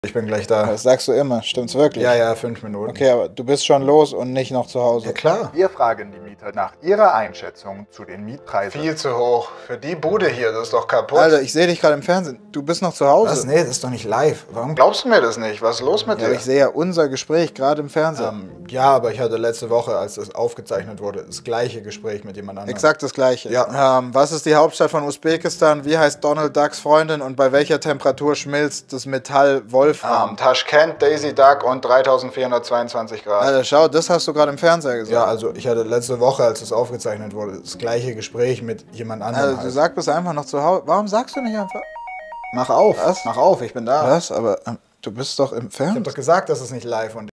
Ich bin gleich da. Das sagst du immer, stimmt's wirklich? Ja, ja, 5 Minuten. Okay, aber du bist schon los und nicht noch zu Hause. Ja, klar. Wir fragen die Mieter nach ihrer Einschätzung zu den Mietpreisen. Viel zu hoch. Für die Bude hier, das ist doch kaputt. Alter, ich sehe dich gerade im Fernsehen. Du bist noch zu Hause. Was? Nee, das ist doch nicht live. Warum glaubst du mir das nicht? Was ist los mit Ja, dir? ich sehe ja unser Gespräch gerade im Fernsehen. Ja, aber ich hatte letzte Woche, als das aufgezeichnet wurde, das gleiche Gespräch mit jemand anderem. Exakt das Gleiche. Ja. Was ist die Hauptstadt von Usbekistan? Wie heißt Donald Ducks Freundin? Und bei welcher Temperatur schmilzt das Metall Wolfram? Taschkent, Daisy Duck und 3422 Grad. Alter, schau, das hast du gerade im Fernseher gesagt. Ja, also ich hatte letzte Woche, als das aufgezeichnet wurde, das gleiche Gespräch mit jemand anderem. Also, du sagst bist einfach noch zu Hause. Warum sagst du nicht einfach? Mach auf, Was? mach auf, ich bin da. Was? Aber du bist doch im Ich Fernsehen. hab doch gesagt, das ist nicht live und